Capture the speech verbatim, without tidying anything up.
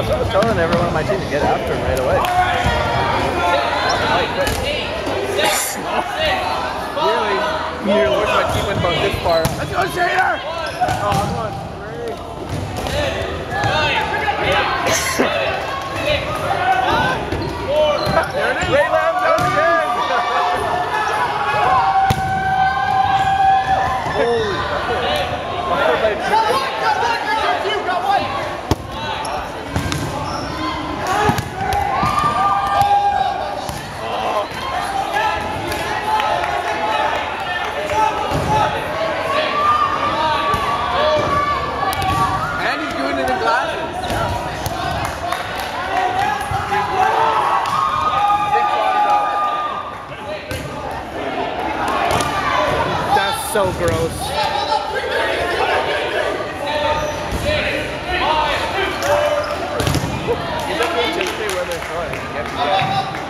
That's what I was telling everyone on my team to get after him right away. Really? Here, wish my team went about this far. Let's go, Shader! Oh, come on. Great. There it is. Ray Lamb's out again. Holy shit. So gross. You don't anticipate where they're throwing.